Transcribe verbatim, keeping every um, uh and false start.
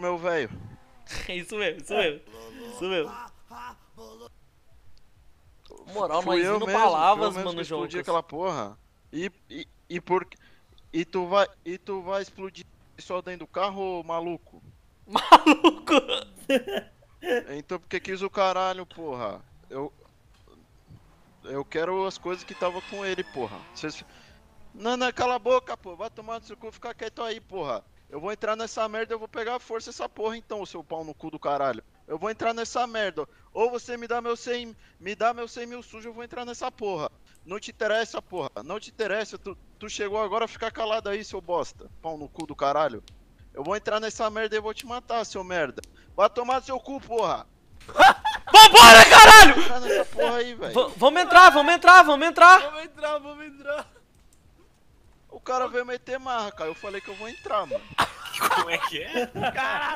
meu velho. É isso mesmo, isso mesmo. Isso mesmo. Moral, Fui nós eu indo mesmo, palavras, fui eu mesmo mano, que explodi Joncas. aquela porra. E, e, e por e tu vai e tu vai explodir só dentro do carro, ô maluco? Maluco! Então por que quis o caralho, porra? Eu eu quero as coisas que tava com ele, porra. Cês... Não, não, cala a boca, pô. Vai tomar no seu cu e ficar quieto aí, porra. Eu vou entrar nessa merda, eu vou pegar a força essa porra então, seu pau no cu do caralho. Eu vou entrar nessa merda. Ou você me dá meu cem, me dá meu cem mil sujo, eu vou entrar nessa porra. Não te interessa, porra. Não te interessa. Tu, tu chegou agora a ficar calado aí, seu bosta. Pau no cu do caralho. Eu vou entrar nessa merda e eu vou te matar, seu merda. Vai tomar no seu cu, porra. Vambora, caralho! Vou entrar nessa porra aí, velho. V vamos entrar, vamos entrar, vamos entrar! Vamos entrar, vamos entrar. O cara veio meter marra, cara. Eu falei que eu vou entrar, mano. Como é que é? Caralho.